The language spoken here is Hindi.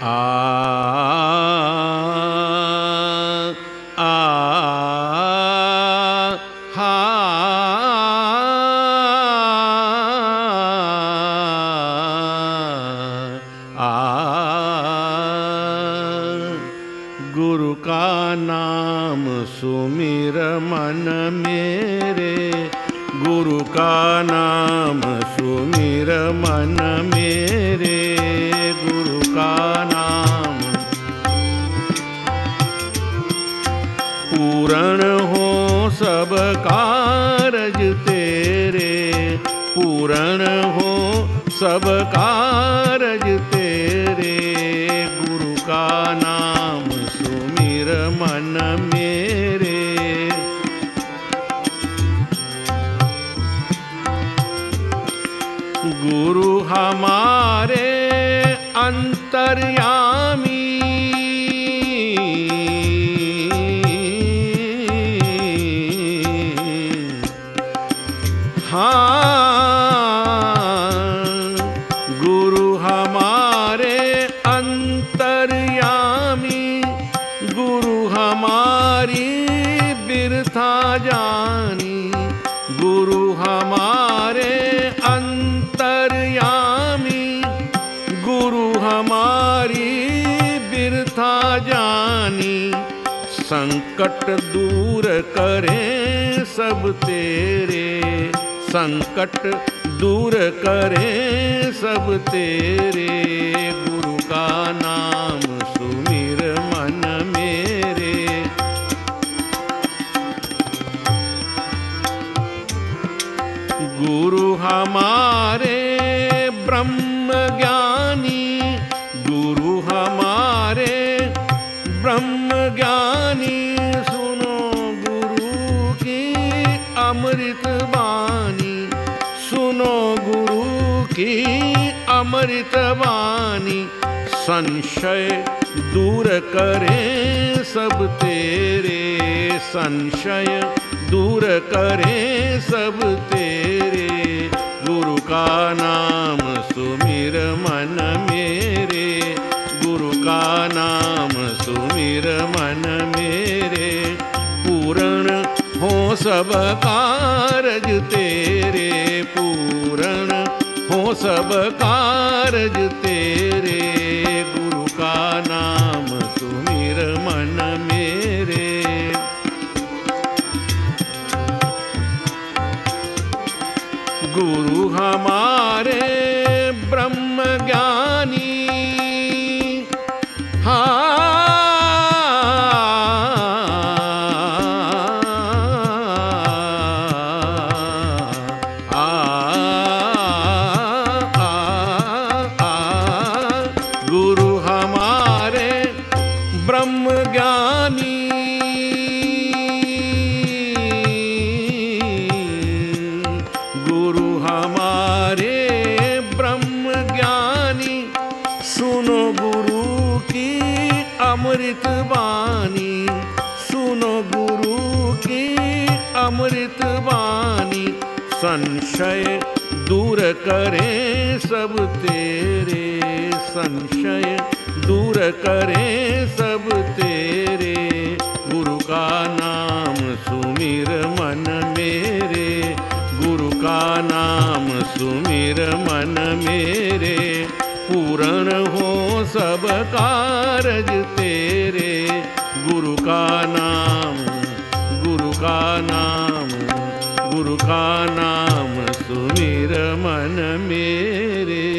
आ आ हा आ गुरु का नाम सुमिर मन मेरे, गुरु का नाम सुमिर मन मेरे, गुरु का नाम पूर्ण हो सब कारज तेरे, पूर्ण हो सब कारज तेरे, गुरु का नाम सुमिर मन मेरे। गुरु हमारे अंतर्यामी, गुरु हमारे अंतर्यामी, गुरु हमारी बिरथा जानी, गुरु हमारे अंतर्यामी, गुरु हमारी बिरथा जानी, संकट दूर करें सब तेरे, संकट दूर करें सब तेरे, गुरु का नाम सुमिर मन मेरे। गुरु हमारे ब्रह्म ज्ञानी, गुरु हमारे ब्रह्म ज्ञानी, सुनो गुरु की अमृत वाणी, सुनो गुरु की अमृत वाणी, संशय दूर करें सब तेरे, संशय दूर करें सब तेरे, गुरु का नाम सुमिर मन मेरे, गुरु का नाम सुमिर मन मेरे। पूर्ण हो सब कारज तेरे, पूर्ण हो सब कारज तेरे, गुरु का नाम सुमिर मन मेरे। गुरु हमारे ब्रह्म ज्ञानी, गुरु हमारे ब्रह्म ज्ञानी, गुरु हमारे ब्रह्म ज्ञानी, सुनो गुरु की अमृत वाणी, सुनो गुरु की अमृत वाणी, संशय दूर करें सब तेरे, संशय दूर करें सब तेरे, गुरु का नाम सुमिर मन मेरे, गुरु का नाम सुमिर मन मेरे। पूर्ण हो सब कारज तेरे, गुरु का नाम, गुरु का नाम, गुरु का नाम सुमिर मन मेरे।